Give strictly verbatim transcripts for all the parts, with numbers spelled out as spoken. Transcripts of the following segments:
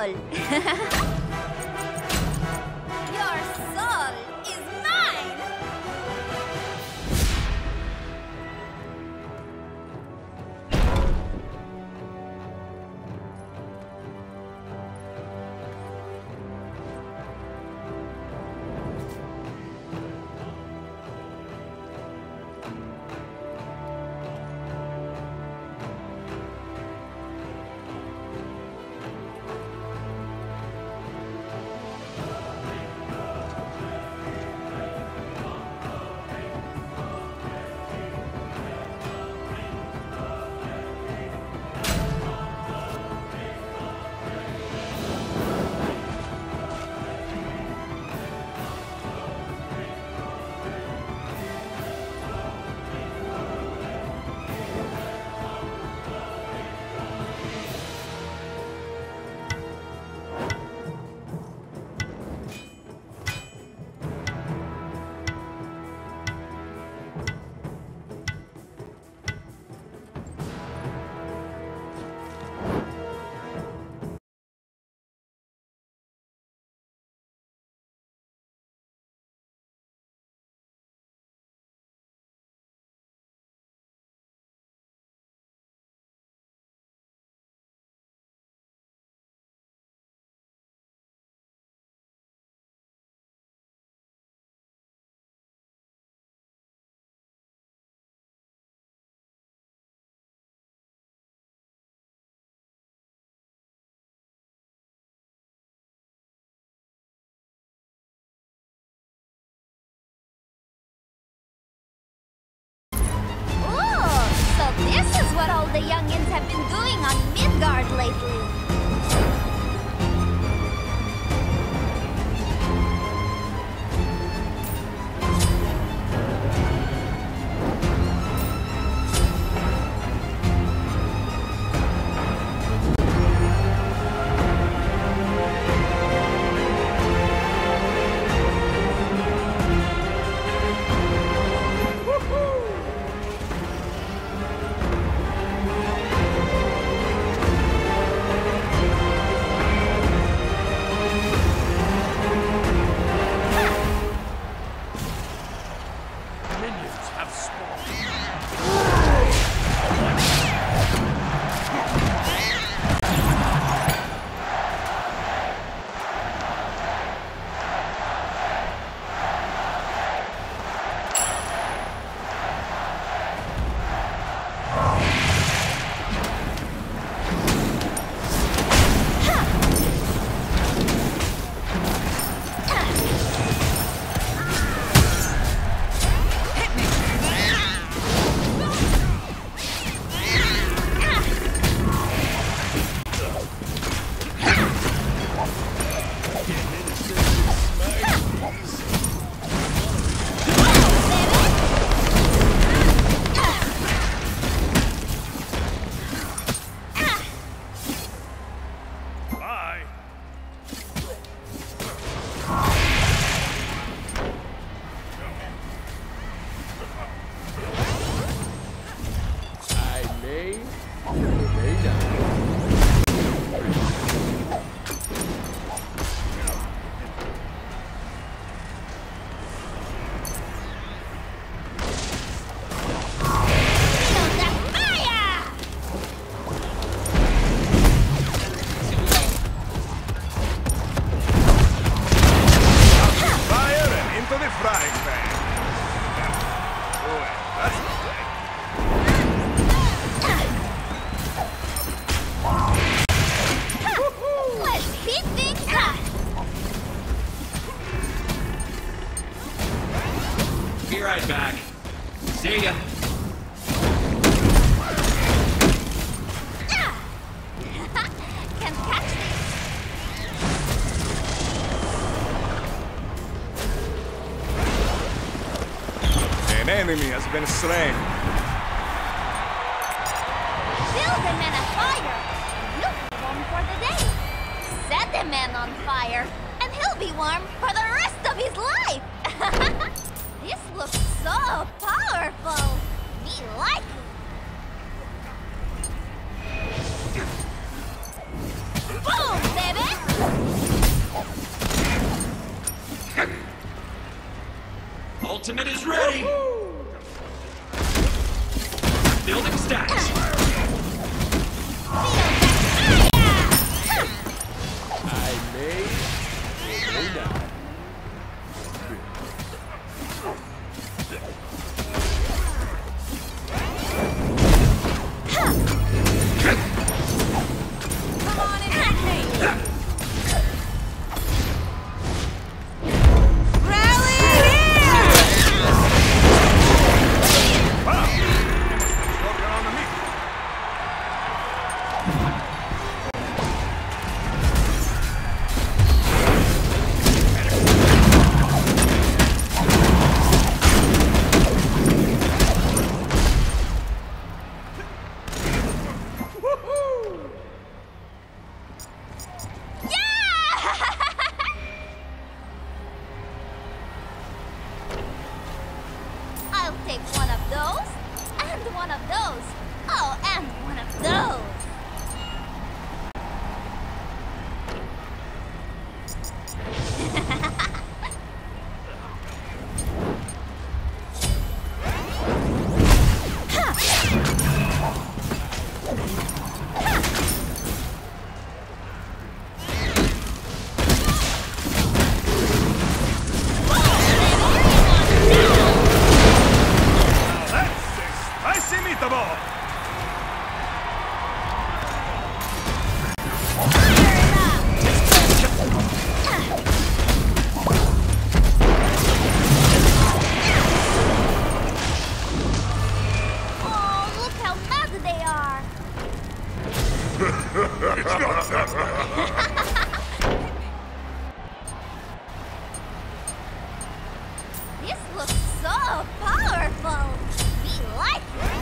soul. Your soul is mine! This is what all the youngins have been doing on Midgard lately. Be right back. See ya. Can't catch this. An enemy has been slain. Build the man a fire. You'll be warm for the day. Set the man on fire, and he'll be warm for the rest of his life. This looks so powerful. Me like it. Boom, baby! ultimate is ready! Building stacks! I may or may not. Come on and hit me! Rally here! Wow! Smoking on the meat. I'll take one of those, and one of those. Oh, and one of those. That's a spicy meatball! Oh, look how mad they are. This looks so powerful. We like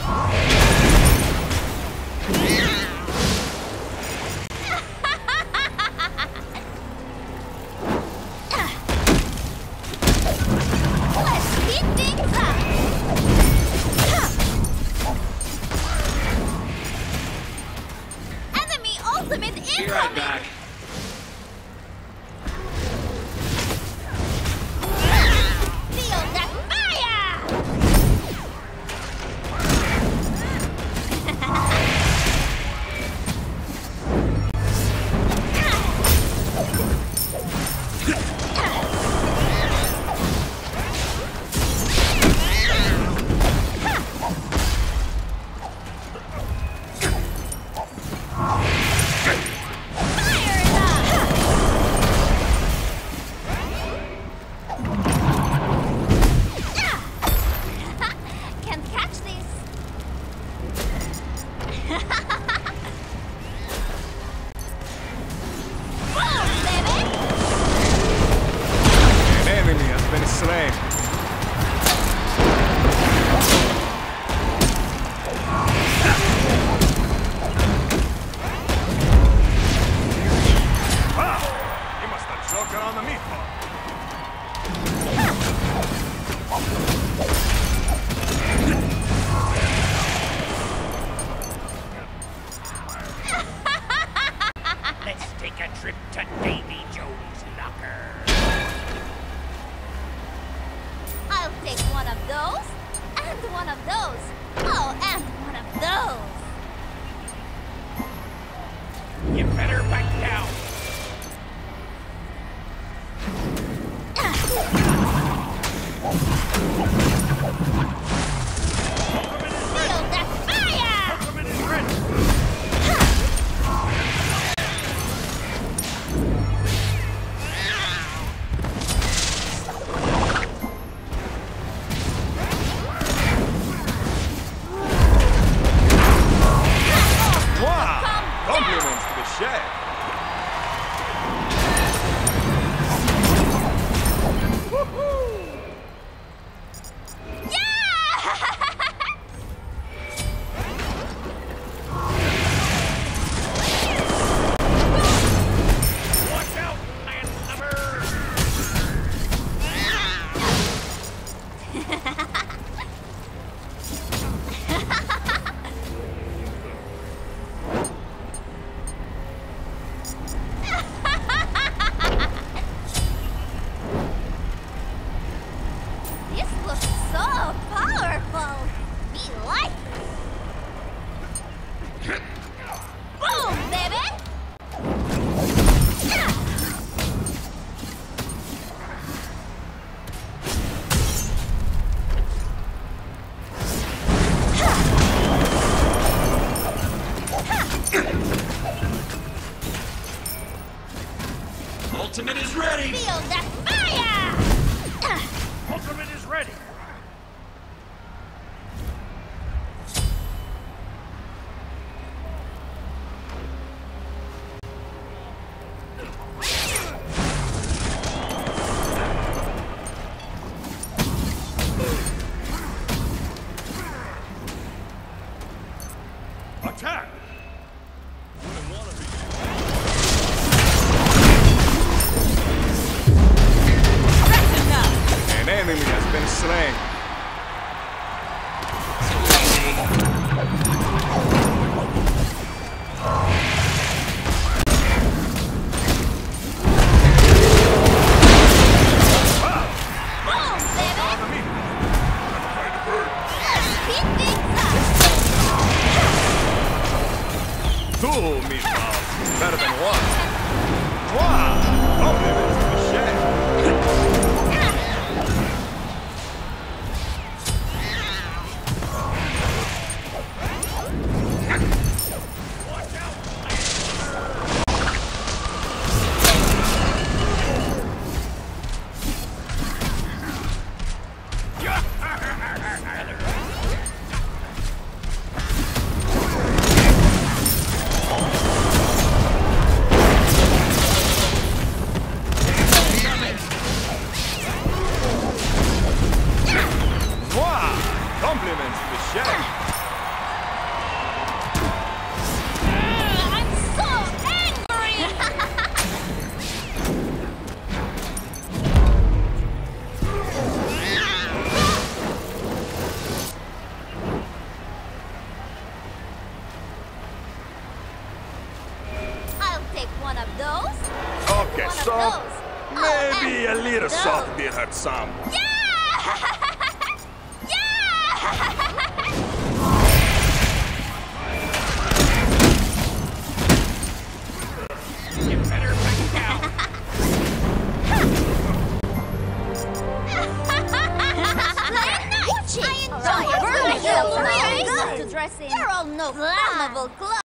it. Let's speed things up. Enemy ultimate Be right incoming. back. Feel that fire! Fire it up! Can't catch this. Boom, baby! An enemy has been slain. Wow! You must have choked on the meatball. Let's take a trip to Davy Jones' locker. I'll take one of those, and one of those. Oh, and one of those. You better back down. Feel that fire! Wow! Compliments to the chef. Ultimate is ready! Feel the fire! Ultimate is ready. Attack! An enemy has been slain. Boom, baby! On the meat. Speed things up! Two meatballs. Better than one. Wow! Compliments to the chef. Wow! Compliments to the chef. I'm so angry! I'll take one of those. Okay, One so of those. Oh, maybe a and little those. salt did hurt some. Yeah! Yeah! You better back down. I enjoy it. Really good to dress in. You're all no flammable clothes.